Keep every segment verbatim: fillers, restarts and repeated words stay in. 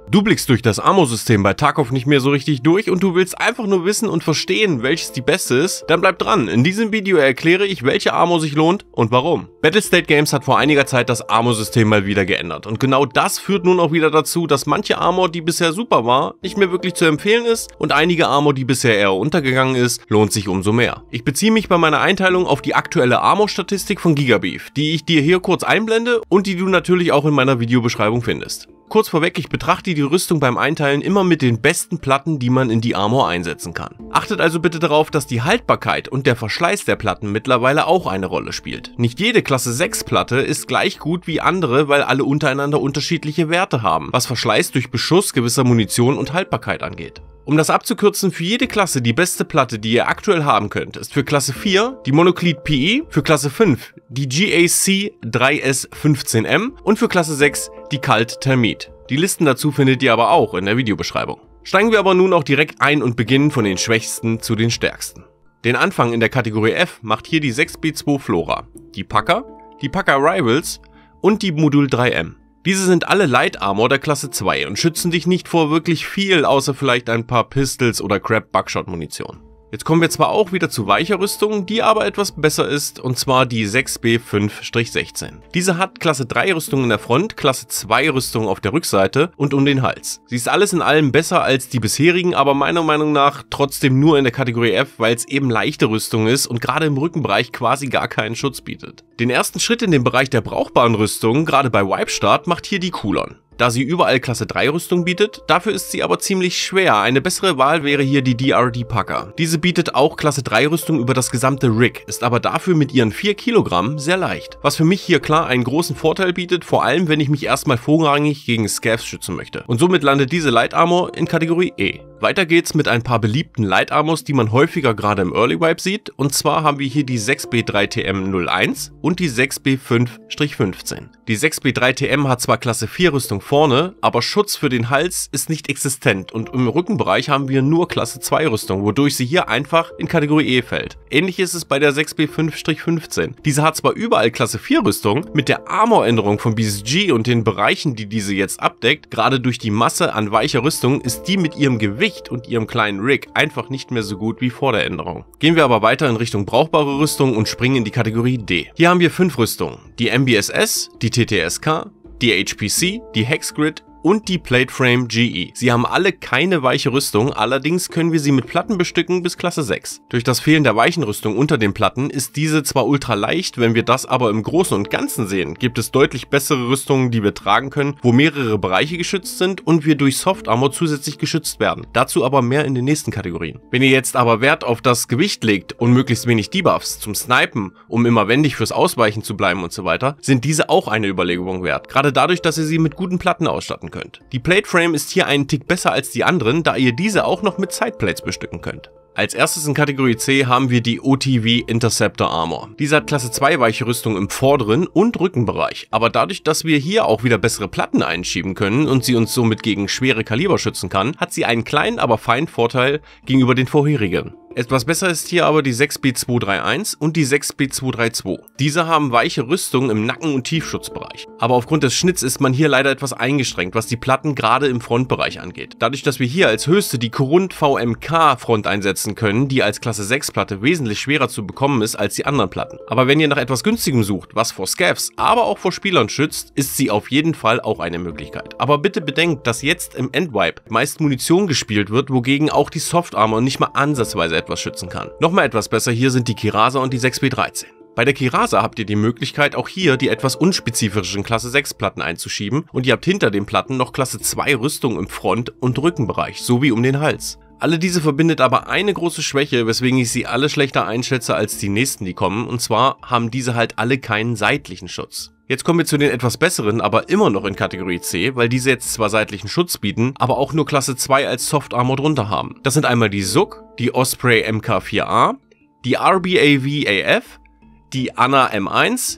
Du blickst durch das Ammo-System bei Tarkov nicht mehr so richtig durch und du willst einfach nur wissen und verstehen, welches die beste ist? Dann bleib dran. In diesem Video erkläre ich, welche Ammo sich lohnt und warum. Battlestate Games hat vor einiger Zeit das Ammo-System mal wieder geändert und genau das führt nun auch wieder dazu, dass manche Armor, die bisher super war, nicht mehr wirklich zu empfehlen ist und einige Armor, die bisher eher untergegangen ist, lohnt sich umso mehr. Ich beziehe mich bei meiner Einteilung auf die aktuelle Armor-Statistik von Gigabeef, die ich dir hier kurz einblende und die du natürlich auch in meiner Videobeschreibung findest. Kurz vorweg, ich betrachte die Rüstung beim Einteilen immer mit den besten Platten, die man in die Armor einsetzen kann. Achtet also bitte darauf, dass die Haltbarkeit und der Verschleiß der Platten mittlerweile auch eine Rolle spielt. Nicht jede Klasse sechs Platte ist gleich gut wie andere, weil alle untereinander unterschiedliche Werte haben, was Verschleiß durch Beschuss gewisser Munition und Haltbarkeit angeht. Um das abzukürzen, für jede Klasse die beste Platte, die ihr aktuell haben könnt, ist für Klasse vier die Monoclete P E, für Klasse fünf die G A C drei S fünfzehn M und für Klasse sechs die Cult Thermite. Die Listen dazu findet ihr aber auch in der Videobeschreibung. Steigen wir aber nun auch direkt ein und beginnen von den schwächsten zu den stärksten. Den Anfang in der Kategorie F macht hier die sechs B zwei Flora, die Packer, die Packer Rivals und die Modul drei M. Diese sind alle Light Armor der Klasse zwei und schützen dich nicht vor wirklich viel, außer vielleicht ein paar Pistols oder Crap Buckshot Munition. Jetzt kommen wir zwar auch wieder zu weicher Rüstung, die aber etwas besser ist, und zwar die sechs B fünf sechzehn. Diese hat Klasse drei Rüstung in der Front, Klasse zwei Rüstung auf der Rückseite und um den Hals. Sie ist alles in allem besser als die bisherigen, aber meiner Meinung nach trotzdem nur in der Kategorie F, weil es eben leichte Rüstung ist und gerade im Rückenbereich quasi gar keinen Schutz bietet. Den ersten Schritt in den Bereich der brauchbaren Rüstung, gerade bei Wipe-Start, macht hier die Kulon. Da sie überall Klasse drei Rüstung bietet, dafür ist sie aber ziemlich schwer. Eine bessere Wahl wäre hier die D R D Packer. Diese bietet auch Klasse drei Rüstung über das gesamte Rig, ist aber dafür mit ihren vier Kilogramm sehr leicht. Was für mich hier klar einen großen Vorteil bietet, vor allem wenn ich mich erstmal vorrangig gegen Scavs schützen möchte. Und somit landet diese Light Armor in Kategorie E. Weiter geht's mit ein paar beliebten Light Armors, die man häufiger gerade im Early Wipe sieht. Und zwar haben wir hier die sechs B drei T M null eins und die sechs B fünf fünfzehn. Die sechs B drei T M hat zwar Klasse vier Rüstung vorne, aber Schutz für den Hals ist nicht existent und im Rückenbereich haben wir nur Klasse zwei Rüstung, wodurch sie hier einfach in Kategorie E fällt. Ähnlich ist es bei der sechs B fünf fünfzehn. Diese hat zwar überall Klasse vier Rüstung, mit der Armor-Änderung von B S G und den Bereichen, die diese jetzt abdeckt, gerade durch die Masse an weicher Rüstung, ist die mit ihrem Gewicht und ihrem kleinen Rig einfach nicht mehr so gut wie vor der Änderung. Gehen wir aber weiter in Richtung brauchbare Rüstung und springen in die Kategorie D. Hier haben wir fünf Rüstungen: die M B S S, die T T S K, die H P C, die Hexgrid und die Plateframe G E. Sie haben alle keine weiche Rüstung, allerdings können wir sie mit Platten bestücken bis Klasse sechs. Durch das Fehlen der weichen Rüstung unter den Platten ist diese zwar ultra leicht, wenn wir das aber im Großen und Ganzen sehen, gibt es deutlich bessere Rüstungen, die wir tragen können, wo mehrere Bereiche geschützt sind und wir durch Soft Armor zusätzlich geschützt werden. Dazu aber mehr in den nächsten Kategorien. Wenn ihr jetzt aber Wert auf das Gewicht legt und möglichst wenig Debuffs zum Snipen, um immer wendig fürs Ausweichen zu bleiben und so weiter, sind diese auch eine Überlegung wert. Gerade dadurch, dass ihr sie mit guten Platten ausstatten könnt. Die Plateframe ist hier einen Tick besser als die anderen, da ihr diese auch noch mit Sideplates bestücken könnt. Als erstes in Kategorie C haben wir die O T V Interceptor Armor. Diese hat Klasse zwei weiche Rüstung im vorderen und Rückenbereich, aber dadurch, dass wir hier auch wieder bessere Platten einschieben können und sie uns somit gegen schwere Kaliber schützen kann, hat sie einen kleinen, aber feinen Vorteil gegenüber den vorherigen. Etwas besser ist hier aber die sechs B zwei drei eins und die sechs B zwei drei zwei. Diese haben weiche Rüstung im Nacken- und Tiefschutzbereich. Aber aufgrund des Schnitts ist man hier leider etwas eingeschränkt, was die Platten gerade im Frontbereich angeht. Dadurch, dass wir hier als höchste die Corunt V M K Front einsetzen können, die als Klasse sechs Platte wesentlich schwerer zu bekommen ist als die anderen Platten. Aber wenn ihr nach etwas günstigem sucht, was vor Scavs, aber auch vor Spielern schützt, ist sie auf jeden Fall auch eine Möglichkeit. Aber bitte bedenkt, dass jetzt im Endwipe meist Munition gespielt wird, wogegen auch die Soft Armor nicht mal ansatzweise etwas schützen kann. Nochmal etwas besser hier sind die Kirasa und die sechs B dreizehn. Bei der Kirasa habt ihr die Möglichkeit, auch hier die etwas unspezifischen Klasse sechs Platten einzuschieben und ihr habt hinter den Platten noch Klasse zwei Rüstung im Front- und Rückenbereich, sowie um den Hals. Alle diese verbindet aber eine große Schwäche, weswegen ich sie alle schlechter einschätze als die nächsten, die kommen, und zwar haben diese halt alle keinen seitlichen Schutz. Jetzt kommen wir zu den etwas besseren, aber immer noch in Kategorie C, weil diese jetzt zwar seitlichen Schutz bieten, aber auch nur Klasse zwei als Soft Armor drunter haben. Das sind einmal die S U K, die Osprey M K vier A, die R B A V A F, die Anna M eins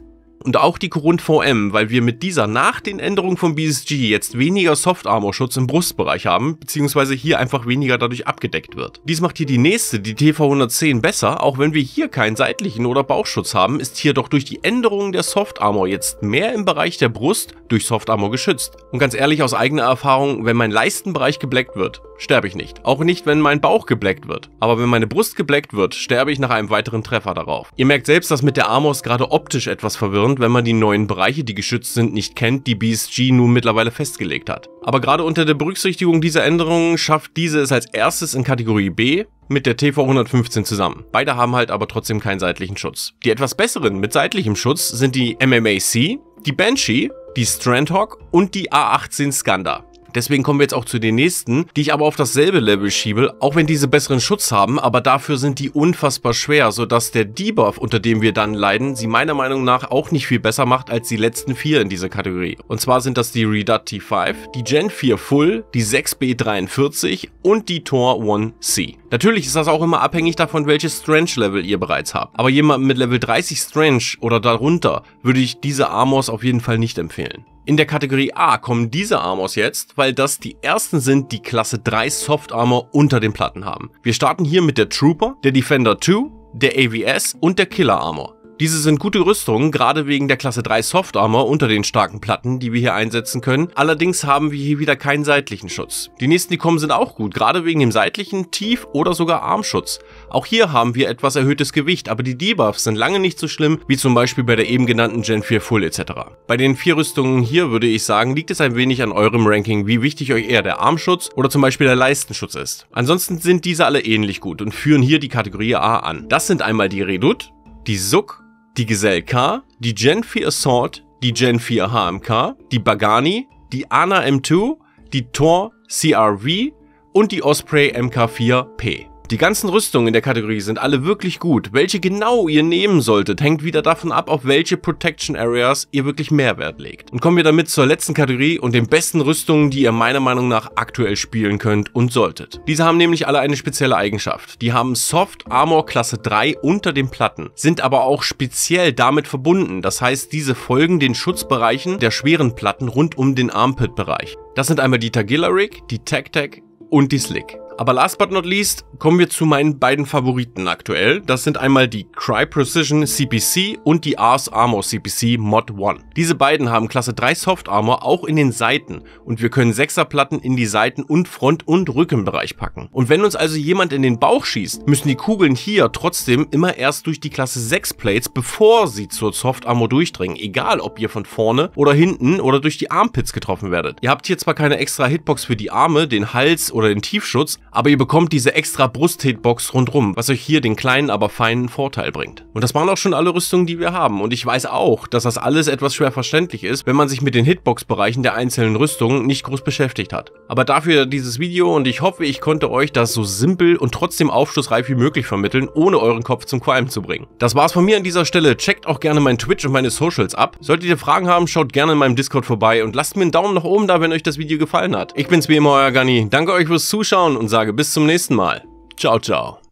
und auch die Kurund V M, weil wir mit dieser nach den Änderungen vom B S G jetzt weniger Soft Armor Schutz im Brustbereich haben, beziehungsweise hier einfach weniger dadurch abgedeckt wird. Dies macht hier die nächste, die T V hundertzehn, besser, auch wenn wir hier keinen seitlichen oder Bauchschutz haben, ist hier doch durch die Änderungen der Soft Armor jetzt mehr im Bereich der Brust durch Soft Armor geschützt. Und ganz ehrlich, aus eigener Erfahrung, wenn mein Leistenbereich gebleckt wird, sterbe ich nicht. Auch nicht, wenn mein Bauch gebleckt wird. Aber wenn meine Brust gebleckt wird, sterbe ich nach einem weiteren Treffer darauf. Ihr merkt selbst, dass mit der Armor ist gerade optisch etwas verwirrend, wenn man die neuen Bereiche, die geschützt sind, nicht kennt, die B S G nun mittlerweile festgelegt hat. Aber gerade unter der Berücksichtigung dieser Änderungen schafft diese es als erstes in Kategorie B mit der T V hundertfünfzehn zusammen. Beide haben halt aber trotzdem keinen seitlichen Schutz. Die etwas besseren mit seitlichem Schutz sind die M M A C, die Banshee, die Strandhawk und die A achtzehn Skanda. Deswegen kommen wir jetzt auch zu den nächsten, die ich aber auf dasselbe Level schiebe, auch wenn diese besseren Schutz haben, aber dafür sind die unfassbar schwer, sodass der Debuff, unter dem wir dann leiden, sie meiner Meinung nach auch nicht viel besser macht als die letzten vier in dieser Kategorie. Und zwar sind das die Redut T fünf, die Gen vier Full, die sechs B dreiundvierzig und die Tor eins C. Natürlich ist das auch immer abhängig davon, welches Strange-Level ihr bereits habt. Aber jemandem mit Level dreißig Strange oder darunter würde ich diese Armors auf jeden Fall nicht empfehlen. In der Kategorie A kommen diese Armors jetzt, weil das die ersten sind, die Klasse drei Soft Armor unter den Platten haben. Wir starten hier mit der Trooper, der Defender zwei, der A V S und der Killer Armor. Diese sind gute Rüstungen, gerade wegen der Klasse drei Soft Armor unter den starken Platten, die wir hier einsetzen können. Allerdings haben wir hier wieder keinen seitlichen Schutz. Die nächsten, die kommen, sind auch gut, gerade wegen dem seitlichen Tief- oder sogar Armschutz. Auch hier haben wir etwas erhöhtes Gewicht, aber die Debuffs sind lange nicht so schlimm, wie zum Beispiel bei der eben genannten Gen vier Full et cetera. Bei den vier Rüstungen hier würde ich sagen, liegt es ein wenig an eurem Ranking, wie wichtig euch eher der Armschutz oder zum Beispiel der Leistenschutz ist. Ansonsten sind diese alle ähnlich gut und führen hier die Kategorie A an. Das sind einmal die Redut, die Suk, die Gesell K, die Gen vier Assault, die Gen vier H M K, die Bagani, die Ana M zwei, die Tor C R V und die Osprey M K vier P. Die ganzen Rüstungen in der Kategorie sind alle wirklich gut. Welche genau ihr nehmen solltet, hängt wieder davon ab, auf welche Protection Areas ihr wirklich Mehrwert legt. Und kommen wir damit zur letzten Kategorie und den besten Rüstungen, die ihr meiner Meinung nach aktuell spielen könnt und solltet. Diese haben nämlich alle eine spezielle Eigenschaft. Die haben Soft Armor Klasse drei unter den Platten, sind aber auch speziell damit verbunden. Das heißt, diese folgen den Schutzbereichen der schweren Platten rund um den Armpit-Bereich. Das sind einmal die Tagilla Rig, die Tag-Tag und die Slick. Aber last but not least kommen wir zu meinen beiden Favoriten aktuell. Das sind einmal die Cry Precision C P C und die Ars Armor C P C Mod eins. Diese beiden haben Klasse drei Soft Armor auch in den Seiten und wir können Sechserplatten in die Seiten- und Front- und Rückenbereich packen. Und wenn uns also jemand in den Bauch schießt, müssen die Kugeln hier trotzdem immer erst durch die Klasse sechs Plates, bevor sie zur Soft Armor durchdringen. Egal, ob ihr von vorne oder hinten oder durch die Armpits getroffen werdet. Ihr habt hier zwar keine extra Hitbox für die Arme, den Hals oder den Tiefschutz, aber ihr bekommt diese extra Brust-Hitbox rundrum, was euch hier den kleinen, aber feinen Vorteil bringt. Und das waren auch schon alle Rüstungen, die wir haben. Und ich weiß auch, dass das alles etwas schwer verständlich ist, wenn man sich mit den Hitbox-Bereichen der einzelnen Rüstungen nicht groß beschäftigt hat. Aber dafür dieses Video und ich hoffe, ich konnte euch das so simpel und trotzdem aufschlussreich wie möglich vermitteln, ohne euren Kopf zum Qualmen zu bringen. Das war's von mir an dieser Stelle. Checkt auch gerne meinen Twitch und meine Socials ab. Solltet ihr Fragen haben, schaut gerne in meinem Discord vorbei und lasst mir einen Daumen nach oben da, wenn euch das Video gefallen hat. Ich bin's wie immer, euer Gunny. Danke euch fürs Zuschauen und sage bis zum nächsten Mal. Ciao, ciao.